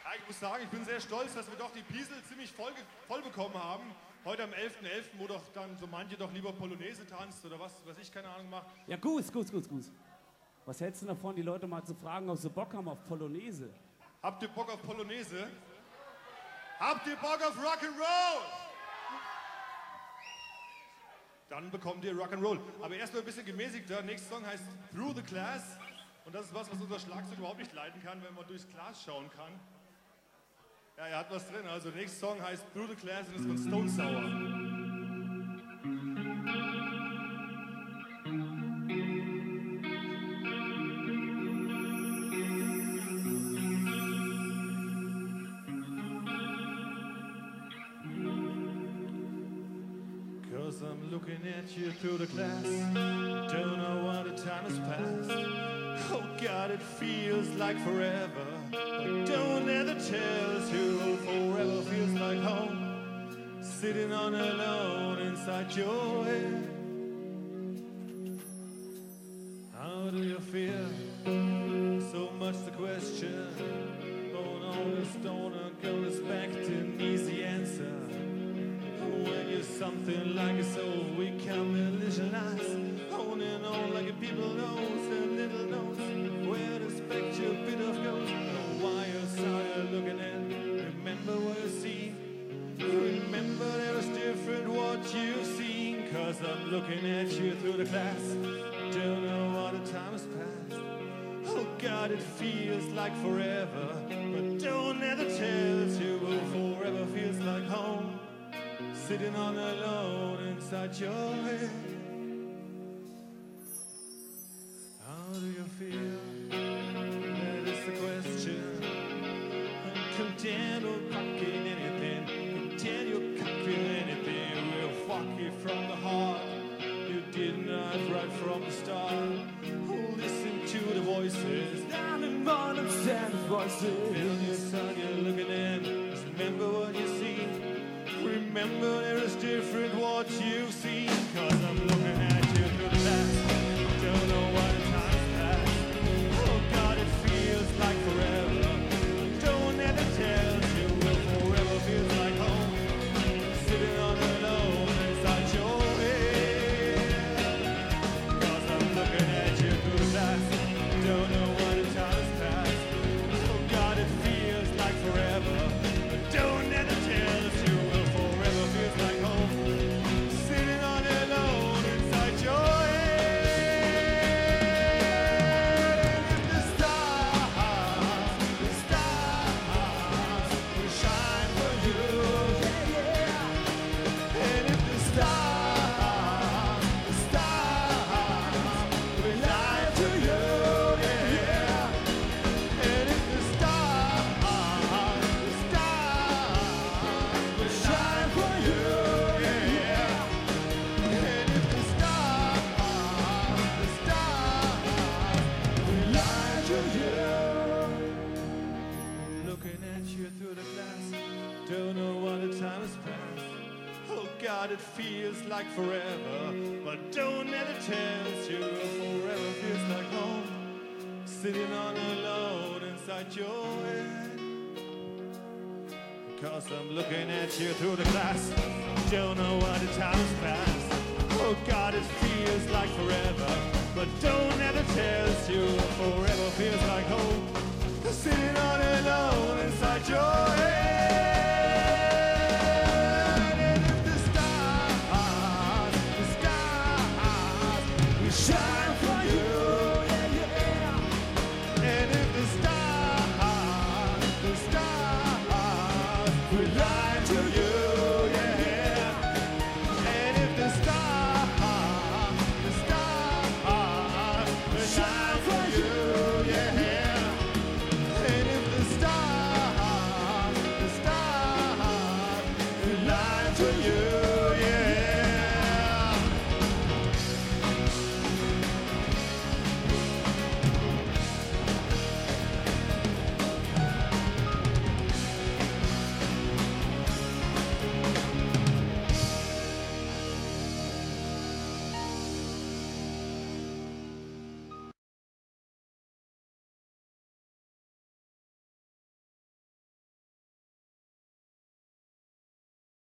Ich muss sagen, ich bin sehr stolz, dass wir doch die Piesel ziemlich voll bekommen haben. Heute am 11.11., wo doch dann so manche doch lieber Polonaise tanzt oder was ich, keine Ahnung, mache. Ja, gut. Was hältst du davon, die Leute mal zu fragen, ob sie Bock haben auf Polonaise? Habt ihr Bock auf Polonaise? Habt ihr Bock auf Rock'n'Roll? Dann bekommt ihr Rock'n'Roll. Aber erstmal ein bisschen gemäßigter. Nächster Song heißt Through the Glass. Und das ist was unser Schlagzeug überhaupt nicht leiden kann, wenn man durchs Glas schauen kann. Ja, er hat was drin. Also der nächste Song heißt Through the Glass und ist von Stone Sour. Cause I'm looking at you through the glass. Don't know what the time has passed. Oh God, it feels like forever. But don't ever tell us who forever feels like home. Sitting on alone inside your head. How do you feel? So much the question. Don't always don't expect an easy answer. When you're something like a soul, we can visualize. On and on like a people knows and little knows. Where to expect your bit of ghost. Why you're started looking in. Remember what you see. Remember there is different what you've seen. Cause I'm looking at you through the glass. Don't know what the time has passed. Oh God, it feels like forever. But don't ever tell us you forever feels like home. Sitting on alone inside your head. How do you feel? That is the question. Content or cocking anything. Content or cocking anything. We'll fuck you from the heart. You did not right from the start. Listen to the voices. Down in bottom stand voices. In your sun you're looking in. Just remember what you see. Remember there is different what you've seen. Cause I'm looking at you through the glass. Don't know what the time's passed. Oh God, it feels like forever. Don't ever tell you forever feels like home. Sitting on alone inside your head. Cause I'm looking at you through the glass. Don't know what the time's passed. Oh God, it feels like forever. Don't ever tell us you feels like home, sitting on alone inside your head. And if the stars will shine for you, yeah. And if the stars will lie to you, yeah. And if the stars will shine for you. Don't know what the time has passed. Oh God, it feels like forever. But don't ever tell us you forever feels like home. Sitting on alone inside your head. Cause I'm looking at you through the glass. Don't know what the time has passed. Oh God, it feels like forever. But don't ever tell us you forever feels like home. Sitting on alone inside your head.